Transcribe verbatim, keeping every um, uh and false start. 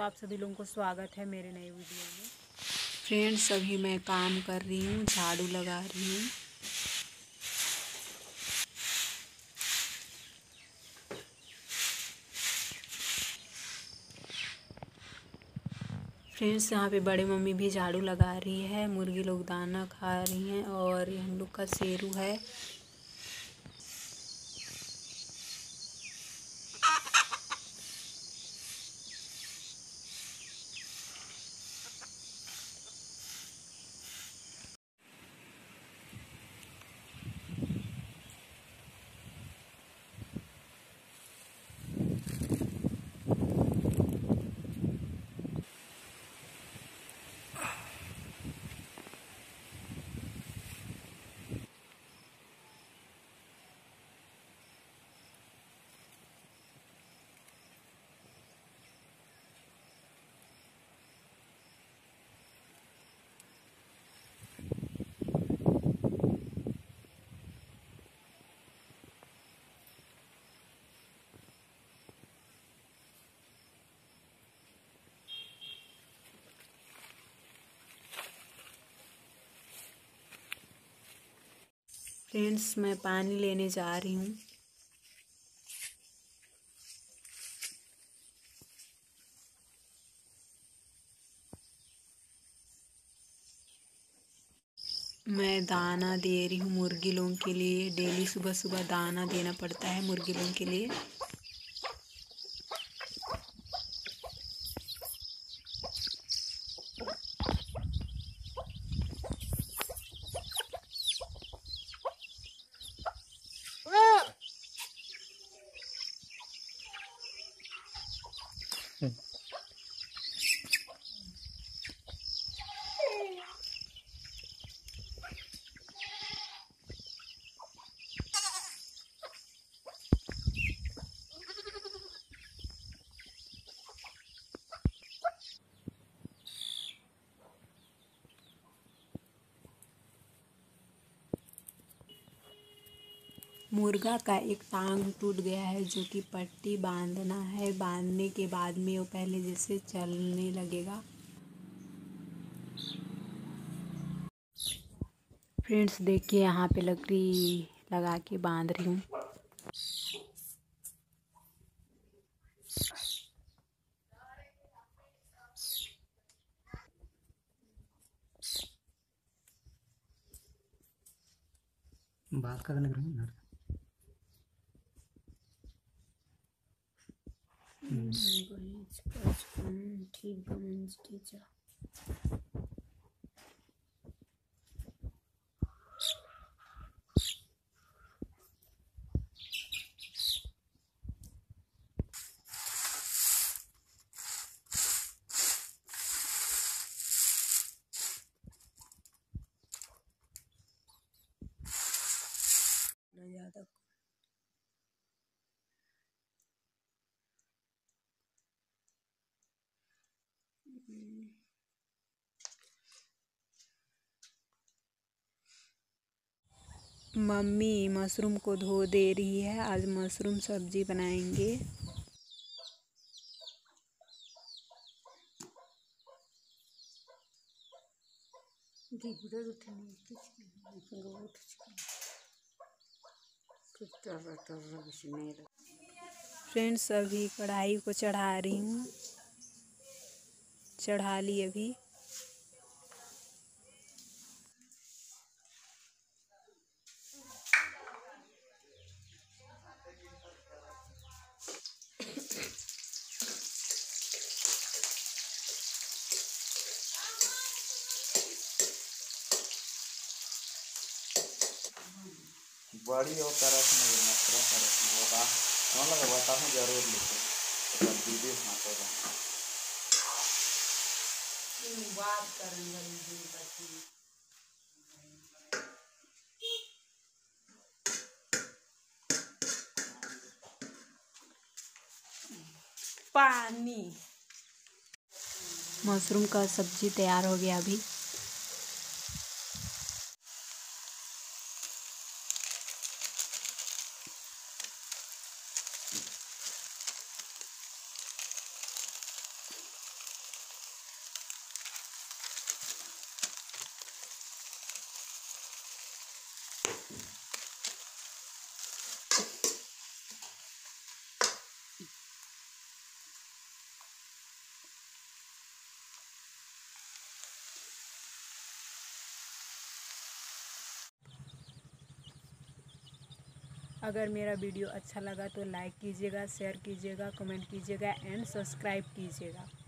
दोस्तों, आप सभी लोगों को स्वागत है मेरे नए वीडियो में। फ्रेंड्स, अभी मैं काम कर रही हूँ, झाड़ू लगा रही हूँ। फ्रेंड्स, यहाँ पे बड़े मम्मी भी झाड़ू लगा रही है, मुर्गी लोग दाना खा रही हैं और ये हम लोग का शेरू है। फ्रेंड्स, मैं पानी लेने जा रही हूँ। मैं दाना दे रही हूँ मुर्गी लोगों के लिए। डेली सुबह सुबह दाना देना पड़ता है मुर्गी लोगों के लिए। मुर्गा का एक टांग टूट गया है, जो कि पट्टी बांधना है। बांधने के बाद में वो पहले जैसे चलने लगेगा। फ्रेंड्स, देखिए यहाँ पे लकड़ी लगा के बांध रही हूँ। बात करने लग रही है ठीक टीचर ज़्यादा मम्मी मशरूम को धो दे रही है। आज मशरूम सब्जी बनाएंगे। फ्रेंड्स, अभी कढ़ाई को चढ़ा रही हूँ। चढ़ा ली अभी। बड़ी और तरह से नहीं मसरा तरह से बता कौन लगा बता हूँ जरूर लिखो तो दीदी ना तो बात करेंगे पानी। मशरूम का सब्जी तैयार हो गया अभी। अगर मेरा वीडियो अच्छा लगा तो लाइक कीजिएगा, शेयर कीजिएगा, कमेंट कीजिएगा एंड सब्सक्राइब कीजिएगा।